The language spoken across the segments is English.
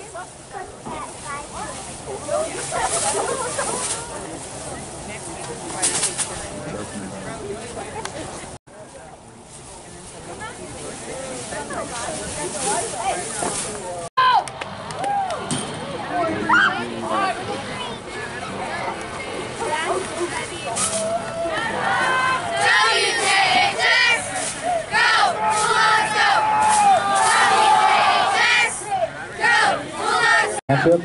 Matchup.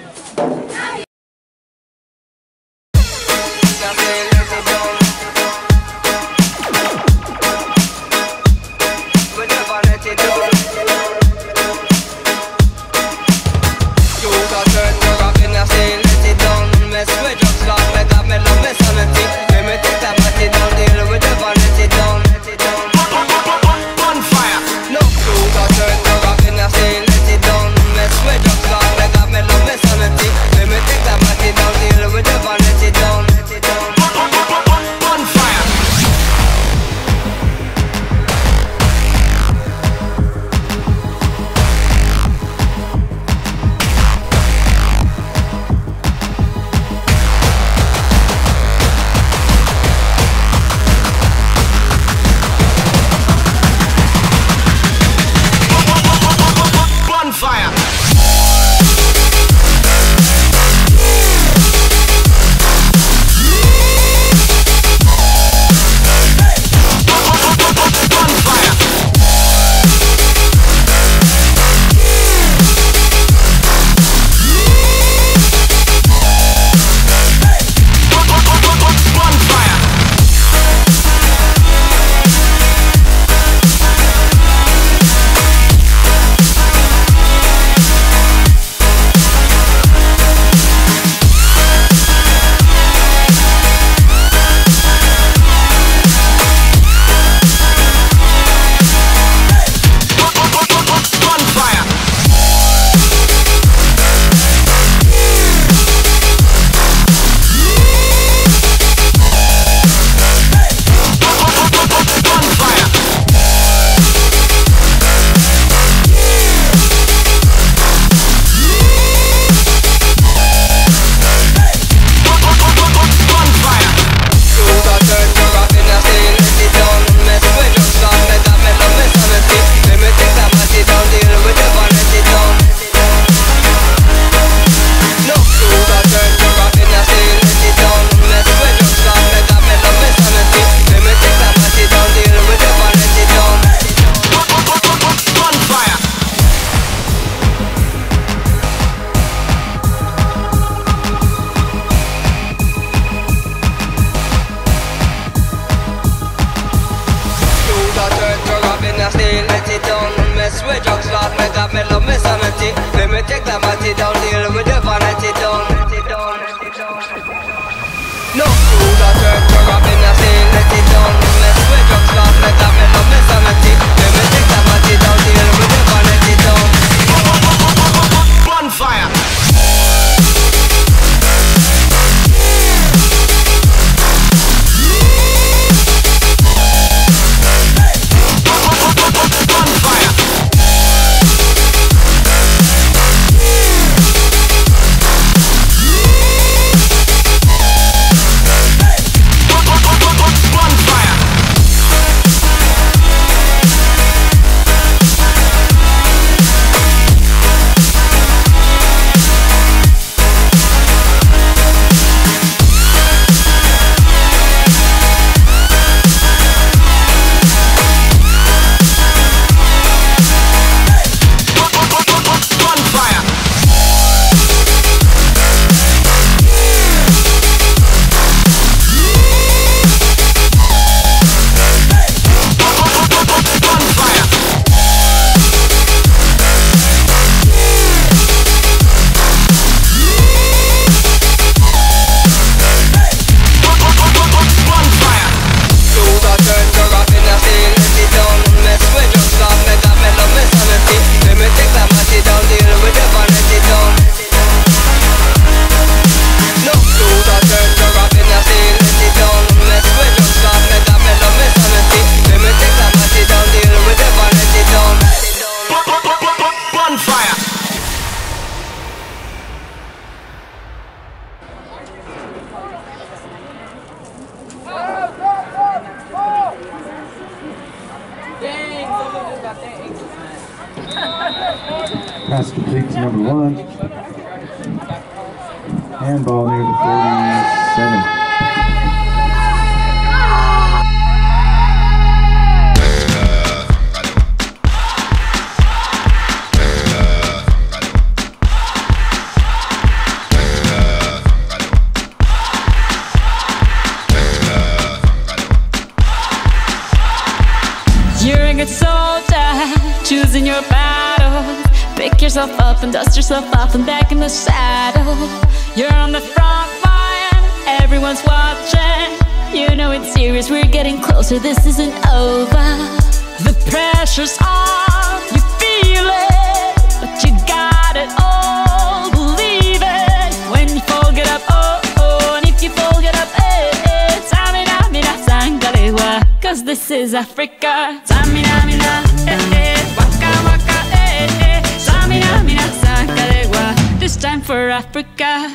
Pass complete to number 1. Handball near the 47. You're a good soldier, choosing your battle. Pick yourself up and dust yourself off and back in the saddle. You're on the front line, everyone's watching. You know it's serious, we're getting closer, this isn't over. The pressure's on, you feel it, but you got it all, believe it. When you fall, get up, oh, oh, and if you fall, get up, eh, eh. Samina, mina, sangalewa, 'cause this is Africa. Samina, mina, eh, eh, waka, waka, eh, eh. Samina, mina, sangalewa, this time for Africa.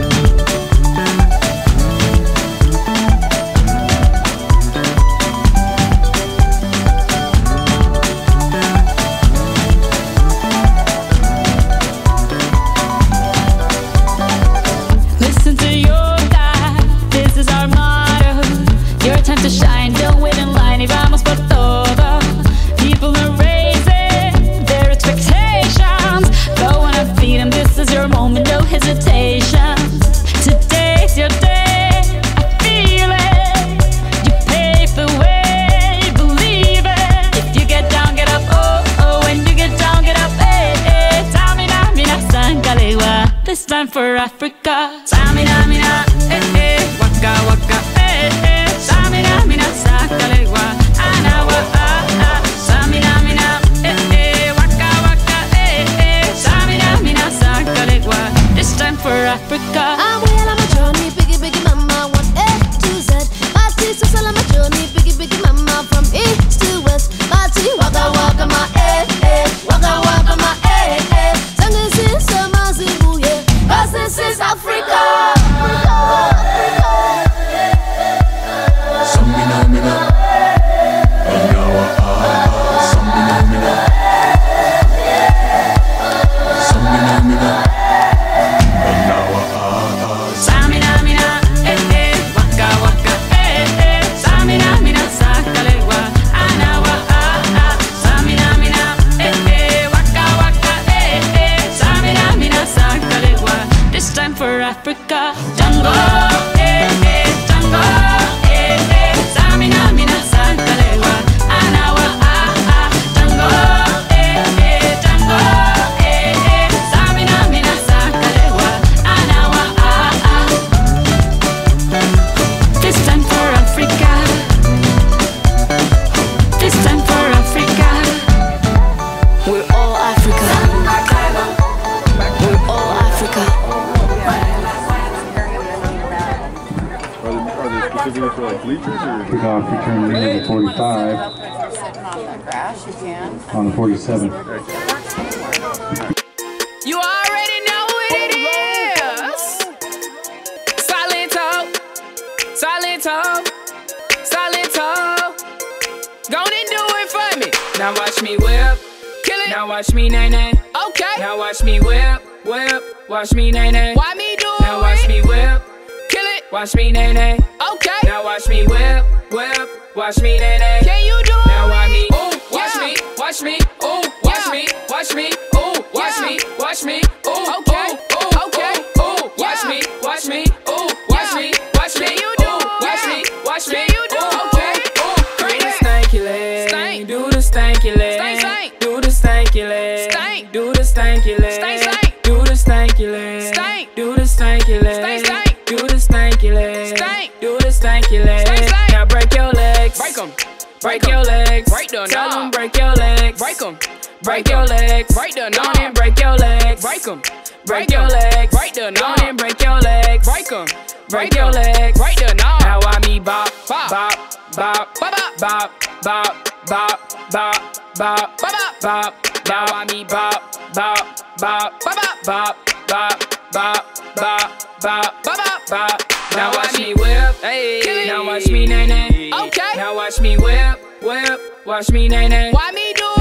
Listen to your God, this is our motto. Your time to shine, don't wait in line, y vamos por todo. People are raising their expectations. Go on and feed them, this is your moment, no hesitation. Today's your day, I feel it. You pave the way, believe it. If you get down, get up, oh, oh. When you get down, get up, eh, eh. Samina, mina, sangalewa, this time for Africa. Samina, mina, eh, eh. Waka, waka, eh, eh. Samina, mina, sangalewa, anawa, ah, ah. Samina, mina, eh, eh. Waka, waka, eh, eh. Samina, mina, sangalewa, this time for Africa. I'm well on my journey, biggie, biggie mama, 1 A to Z. Party so on my journey, biggie, biggie mama, from east to west. Party waka, waka, my eh, eh. Waka, waka, my eh, eh. Sing this is Amazibu, yeah. 'Cause this is Africa. Samina, mina, anawa, ah, samina, mina, samina, mina, anawa, ah, Samina, mina, eh, eh. Waka, waka, eh, eh. Samina, mina, sangalewa, anawa, ah, ah. Samina, mina, eh, eh. Waka, waka, eh, eh. Samina, mina, sangalewa, this time for Africa. Tango, eh, eh. Tango, eh, eh. Samina, mina, sangalewa, anawa, ah, ah. Tango, eh, eh. Tango, eh, eh. Samina, mina, sangalewa, anawa, ah, ah. This time for Africa. This time for Africa. We're all Africa. We're all Africa. Are they specifically for like bleachers or? Kickoff return near the 45 Grass, you can. on the 47. You already know what it is. Silento, Silento, Silento. Go and do it for me. Now watch me whip, kill it. Now watch me nay nay. Okay. Now watch me whip, whip. Watch me nay nay. Why me do it? Now watch me whip, kill it. Watch me nay nay. Okay. Now watch me whip, whip. Watch me nay nay. Can you do it? Now watch me, ooh, watch me, watch me, ooh, watch me, watch me, ooh, watch me, watch me, ooh, okay, ooh, okay, ooh, watch me, watch me, ooh, watch me, watch me, you do, watch me, watch me, you do, okay, ooh, do the stanky leg, do the stanky leg, do the stanky leg, do the stanky leg, do the stanky leg, do the stanky leg, do the stanky leg, do the stanky leg. Now break your legs, break 'em. Break your legs, break the tell them break your legs, break 'em. Break your legs, break the knob and break your legs, break 'em. Break your legs, break the knob and break your legs, break 'em. Break your legs, break the knob. Now I me bop, bop, bop, bop, bop, bop, bop, bop, bop, bop, bop, bop. Now I me bop, bop, bop, bop, bop, bop, bop, bop, bop, bop, bop. Now watch me whip, hey. Now watch me nay nay. Okay. Now watch me whip, whip. Watch me nay nay. Why me do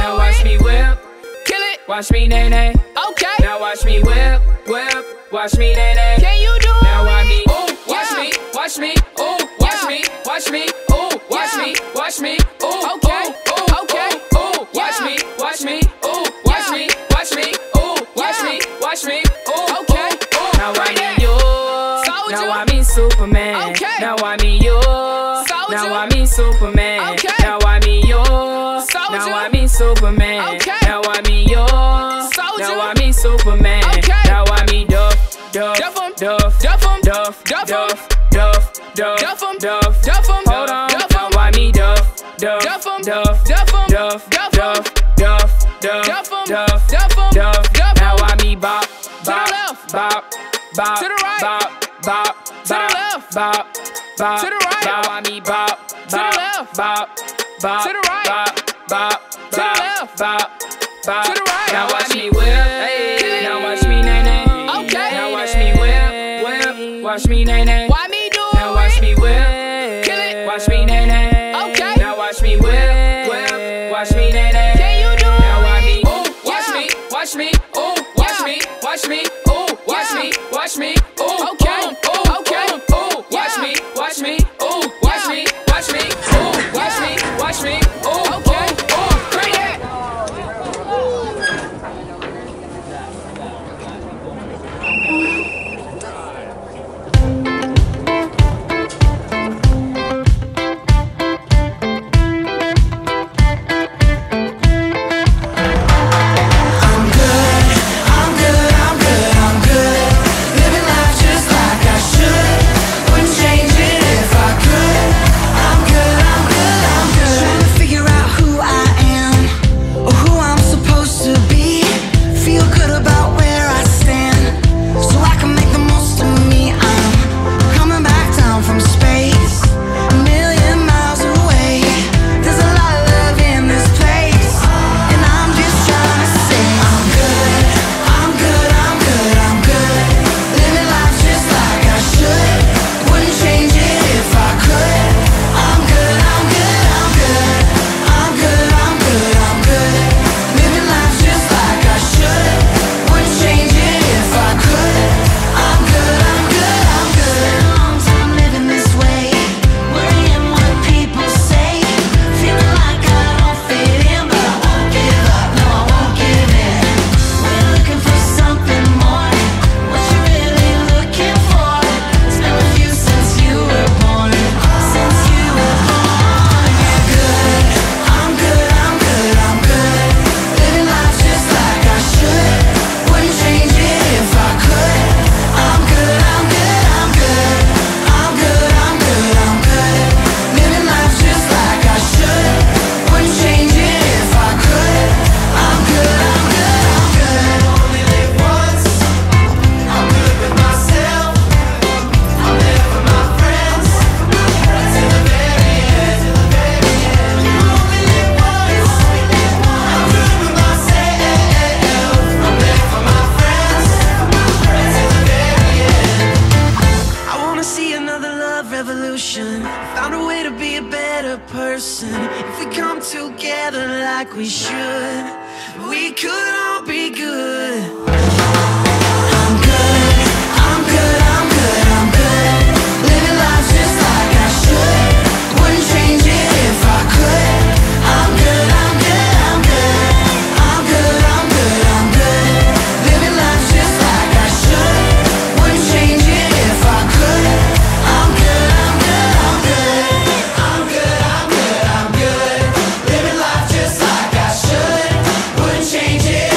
Watch me nay nay. Okay. Now watch me whip, whip. Watch me nay nay. Can you do it? Now watch me. Ooh, watch me, watch me. Ooh, watch me, watch me. Ooh, watch me, watch me. Ooh, okay, okay. Ooh, watch me, watch me. Ooh, watch me, watch me. Ooh, watch me, watch me. Ooh, okay. Now I mean you. Now I mean Superman. Okay. Now I mean you. Now I mean Superman. Okay. Now I mean you. Now I mean Superman. Okay. Now I mean you. Now I mean Superman. Okay. Now I mean Duff, Duff, Duff, Duff, Duff, Duff, Duff, Duff, Duff, Duff, Duff. Hold on. Now I mean Duff, Duff, Duff, Duff, Duff, Duff, Duff, Duff, Duff, Duff. Now I mean Bop, Bop, Bop, Bop, to the right, Bop, Bop, to the left, Bop, Bop, to the right. Now I mean Bop, to the left, Bop, Bop, to the right, Bop, Bop, to the left, Bop, Bop, to the right. Now watch me whip, now watch me nay nay. Okay. Now watch me whip, whip, watch me nay nay. Why me do it? Now watch me whip, kill it. Watch me nay nay. Okay. Now watch me whip, whip, watch me nay nay. Can you do it? Now watch me, ooh, watch me, watch me, ooh, watch me, watch me, ooh, watch me, watch me, ooh, okay, okay, ooh, watch me, watch me, ooh, watch me, watch me, ooh, watch me, watch me, ooh, okay, ooh, bring it. Found a way to be a better person. If we come together like we should, we could all be good. I'm good, I'm good, I'm good, I'm good. Living life just like I should. Wouldn't change it if I could. I'm good, I'm good, I'm good. I'm good, I'm good, I'm good. Living life just like I should. Wouldn't change it if I could. I'm good, I'm good, I'm good. I'm good, I'm good, I'm good. Living life just like I should. Wouldn't change it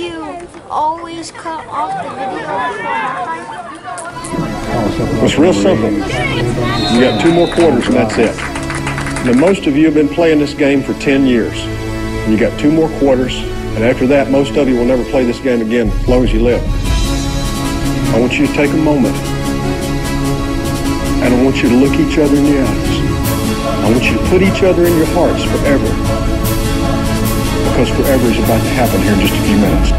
you always cut off the video before halftime? It's real simple. You got 2 more quarters and that's it. Now, most of you have been playing this game for 10 years. You got 2 more quarters, and after that, most of you will never play this game again as long as you live. I want you to take a moment, and I want you to look each other in the eyes. I want you to put each other in your hearts forever, because forever is about to happen here in just a few minutes.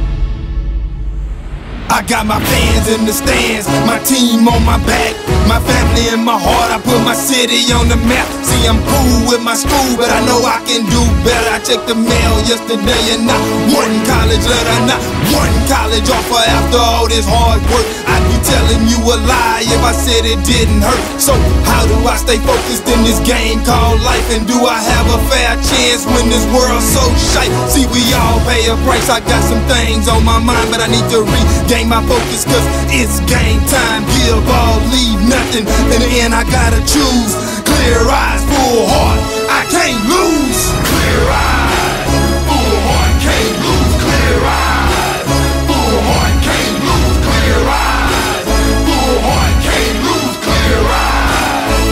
I got my fans in the stands, my team on my back, my family in my heart. I put my city on the map. See, I'm cool with my school, but I know I can do better. I checked the mail yesterday and not one college letter, not one college offer. After all this hard work, I'd be telling you a lie if I said it didn't hurt. So how do I stay focused in this game called life? And do I have a fair chance when this world's so shite? See, we all pay a price. I got some things on my mind, but I need to regain my focus, cause it's game time. Give all, leave nothing. In the end, I gotta choose. Clear eyes, full heart, I can't lose. Clear eyes, full heart, can't lose. Clear eyes, full heart, can't lose. Clear eyes, full heart, can't lose. Clear eyes,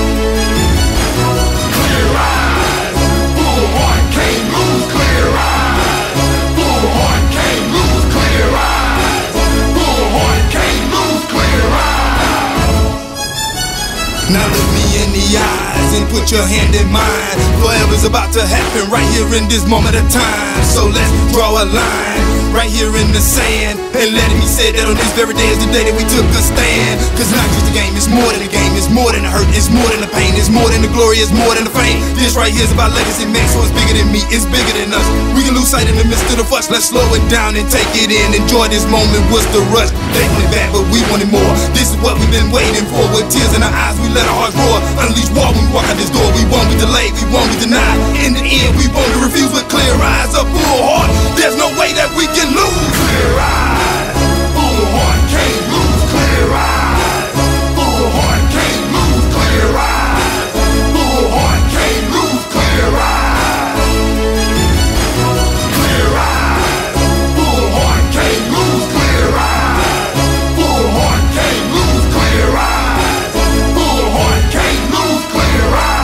clear eyes, full heart, can't lose. Clear eyes, full heart, can't lose. Clear eyes, full heart, can't lose. Clear eyes. Now look me in the eyes and put your hand in mine. Forever's about to happen right here in this moment of time. So let's draw a line right here in the sand, and let me say that on this very day is the day that we took a stand. Cause not just a game, it's more than a game. It's more than the hurt, it's more than the pain. It's more than the glory, it's more than the fame. This right here is about legacy, man, so it's bigger than me, it's bigger than us. We can lose sight in the midst of the fuss. Let's slow it down and take it in. Enjoy this moment, what's the rush? They want it back, but we wanted more. This is what we've been waiting for. With tears in our eyes, we let our hearts roar. Unleash war when we walk out this door. We won't be delayed, we won't be denied. In the end, we won't be refused with clear eyes, a full heart. There's no way that we can lose. Clear eyes, full heart, can't lose. Clear eyes, full heart, can't lose. Clear eyes, full heart, can't lose. Clear eyes, clear eyes, full heart, can't lose. Clear eyes, full heart, can't lose. Clear eyes, full heart, can't lose. Clear eyes.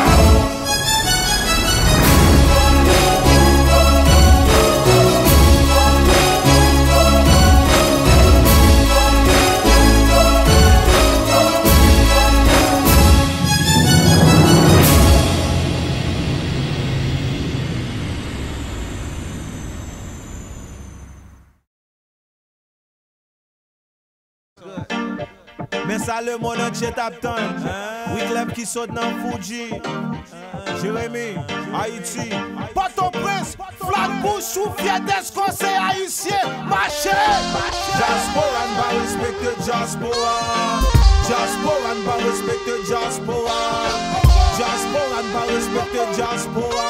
Mais ça le monde entier t'attend. Wyclef qui saute dans Fuji. Jérémy, Haïti. Port-au-Prince, Flatbush ou Fiades, conseil haïtien. Marché. Diaspora va respecter Diaspora. Diaspora va respecter Diaspora. Diaspora va respecter Diaspora.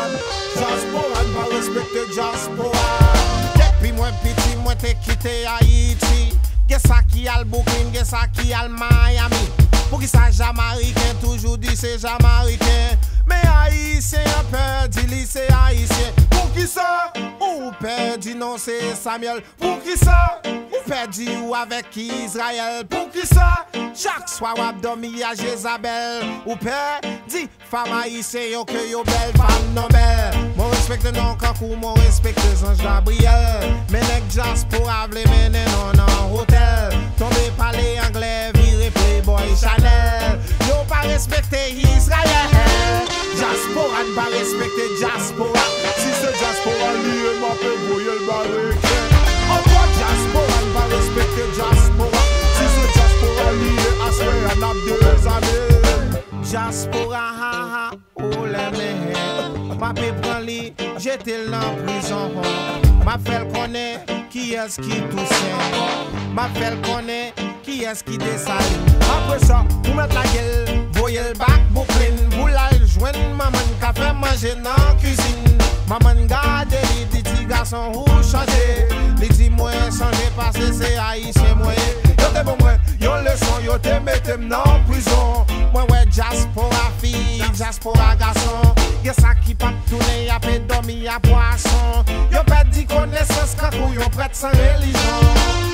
Diaspora va respecter Diaspora. Depuis moi petit, moi t'ai quitté Haïti. Qu'est-ce qui a le Brooklyn, qu'est-ce qui a le Miami? Pour qui ça Jamaïcain, toujours dit c'est Jamaïcain. Mais haïtien, perdu, c'est haïtien. Pour qui ça? Ou perdu, non c'est Samuel. Pour qui ça? Ou perdu ou avec Israël. Pour qui ça? Chaque soir ou abdomi à Jézabel. Ou perdu, femme haïtien, yo que yo belle, femme non belle. Mon respecte non kakou, mon respecte Ange Gabriel. Mais nèg diaspora vle mène non en hôtel. Tombé par les anglais, viré Playboy Chanel. Yo pas respecté Israël. Diaspora ne pas respecter Diaspora. Si c'est Diaspora lié, m'a fait voyer le barrique. Encore Diaspora ne pas respecter Diaspora. Si c'est Diaspora lié, à ce qu'on a 2 années. Diaspora, ha ha, oh les mènes. Ma pe prend li, j'étais en prison. Ma fait connaît qui est-ce qui touche. Ma fait connaît qui est-ce qui descend. Après ça, vous mettez la gueule, voyez le bac Brooklyn. Vous la joignez, maman qui fait manger dans la cuisine. Maman garde les petits garçons où changer. Les petits moi changer parce que c'est haïtien moi. Yo te bon moi, yo leçon, yo te mettez dans prison. Moi ouais diaspora fille, diaspora garçon. Y'a ça qui pas tourner, y'a pas dormi, y'a poisson. Yo pète dit connaissance quand yon prête sans religion.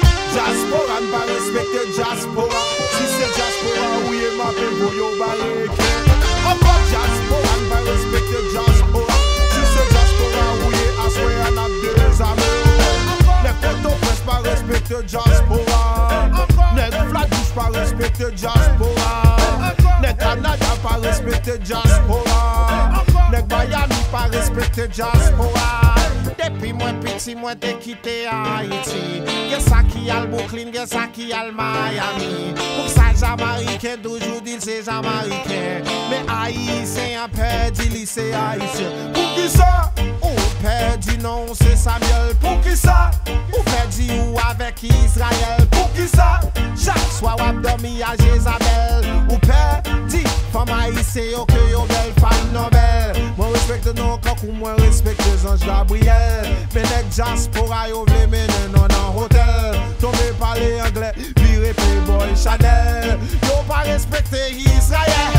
Diaspora n'a pas respecté diaspora. Si c'est diaspora, oui, et ma paix pour yon barrique. Encore diaspora n'a pas respecté diaspora. Si c'est diaspora, oui, et assoyer un ap des amours. Les Port-au-Prince pas respecté diaspora. Les Flatbush pas respecté diaspora. Les Canada pas respecté diaspora. Les Miami pas respecté diaspora. Depuis moi petit, moi t'ai quitté Haïti. Y'a ça qui a le Brooklyn, y'a ça qui a le Miami. Pour ça, Jamaïcain, toujours dit c'est Jamaïcain. Mais Haïtien a perdu lycée Haïtien. Pour qui ça? Ou perdu non, c'est Samuel. Pour qui ça? Ou perdu ou avec Israël. Pour qui ça? Chaque soir, ou dormi à Jézabel. Ou perdu, femme haïtienne, que yo belle femme Nobel. Moi respecte nos coques ou moi respecte les anges Gabriel. Mais les diaspora yo vle menen non en hôtel. Tombé par les anglais, viré Playboy Chanel. Yo pas respecté Israël.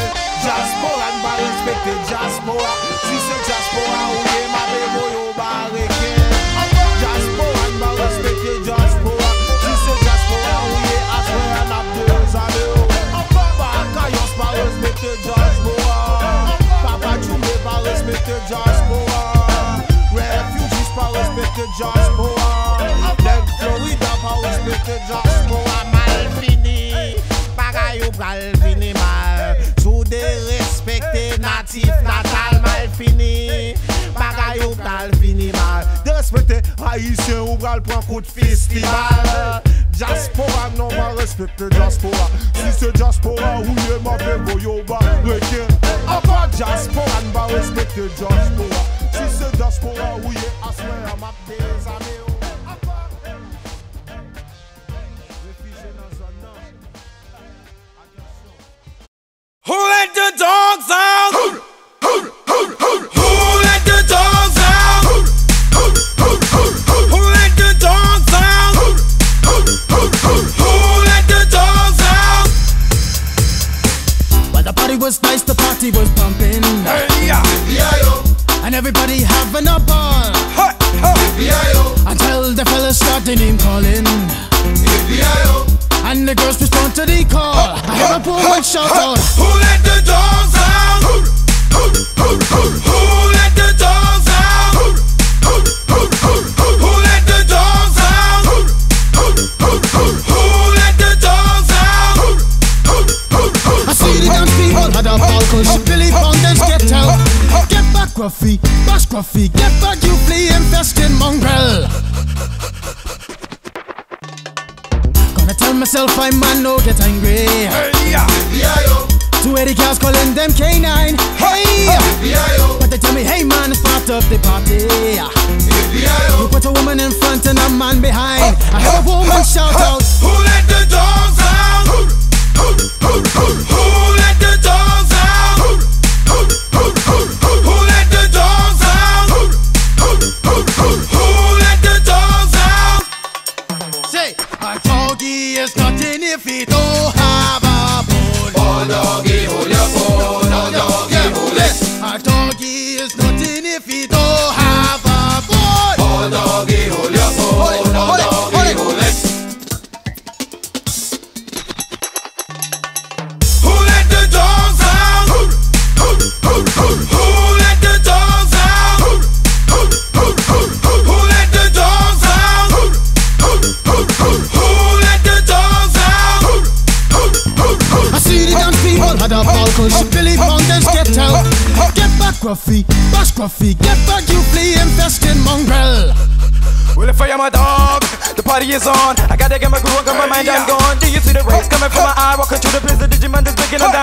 Diaspora n'a pas respecté diaspora. Si c'est diaspora ou yé ma bébo yo barricade. Diaspora n'a pas respecté diaspora. Si c'est diaspora ou yé assoyer un ap deux anneaux. Bakayos pas respecté diaspora. Papa Djoumé pas respecté diaspora. Refugees pas respecté diaspora. Nèg Florida pas respecté diaspora. Mal fini, bagay ou pral fini mal. Sous des respecté natif natal mal fini. Bagay ou pral fini mal. De respecter haïtien ou pral prend coup de festival. Diaspora non pas respecter diaspora. Si c'est diaspora ou yé ma paix boyo barricade. Encore diaspora n'a pas respecter diaspora. Si c'est diaspora ou yé assoyer à ma des amis. Who let the dogs out? Who let the dogs out? Who let the dogs out? Who let the dogs out? Well, the party was nice, the party was pumping. Hey, yeah. And everybody having a ball. Until the fellas started name calling. And the girls respond to the call. I hear a woman shout out. Who let the dogs out? Who let the dogs out? Who let the dogs out? Who let the dogs out? I see the young people had a ball cause Billy Fountains get out. Get back Gruffy, bash Gruffy. Get back you flea infested mongrel. Gonna tell myself I man no get angry. Hey, yeah. 280 cars calling them K9. Hey, but they tell me, hey man, it's part of the party. You put a woman in front and a man behind. I hear a woman shout out. Who let the dogs out? Who let the dogs out? Who let the dogs out? Who let the dogs out? Say, a doggy is nothing if he don't have a bone. Oh doggy, hold your bone. Oh doggy, hold it. A doggy is nothing if he don't have a bone. Oh doggy, hold your bone. Oh doggy, hold it. Who let the dogs out? Who let the dogs out? Who let the dogs out? Who let the dogs out? I see the young people had a ball cause Billy Fountains get out. Get back Gruffy, bash Gruffy. Get back you flea infested mongrel. Well, if I am a dog, the party is on. I gotta get my groove on, got my mind, I'm gone. Do you see the rays coming from my eye? Walking through the prison, Digimon is breaking them down.